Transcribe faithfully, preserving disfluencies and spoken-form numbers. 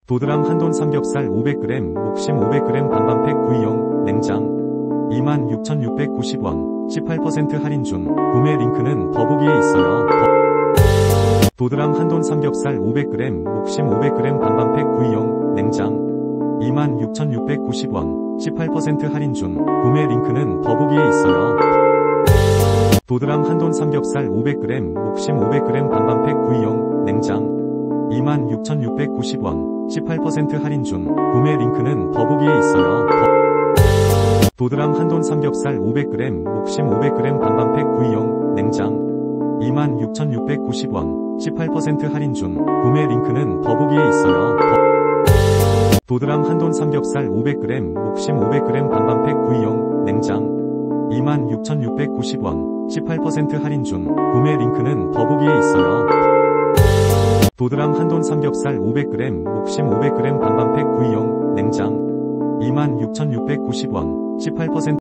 도드람 한돈 삼겹살 오백 그램, 목심 오백 그램 반반팩 구이용, 냉장 이만 육천육백구십 원, 십팔 퍼센트 할인 중. 구매 링크는 더보기에 있어요. 더... 도드람 한돈 삼겹살 오백 그램, 목심 오백 그램 반반팩 구이용, 냉장 이만 육천육백구십 원, 십팔 퍼센트 할인 중. 구매 링크는 더보기에 있어요. 도드람 한돈 삼겹살 오백 그램, 목심 오백 그램 반반팩 구이용, 냉장 이만 육천육백구십 원, 십팔 퍼센트 할인 중. 구매 링크는 더보기에 있어요. 더... 도드람 한돈 삼겹살 오백 그램, 목심 오백 그램 반반팩 구이용, 냉장 이만 육천육백구십 원, 십팔 퍼센트 할인 중. 구매 링크는 더보기에 있어요. 더... 도드람 한돈 삼겹살 오백 그램, 목심 오백 그램 반반팩 구이용, 냉장 이만 육천육백구십 원, 십팔 퍼센트 할인 중. 구매 링크는 더보기에 있어요. 도드람 한돈 삼겹살 오백 그램, 목심 오백 그램 반반팩 구이용, 냉장 이만 육천육백구십 원, 십팔 퍼센트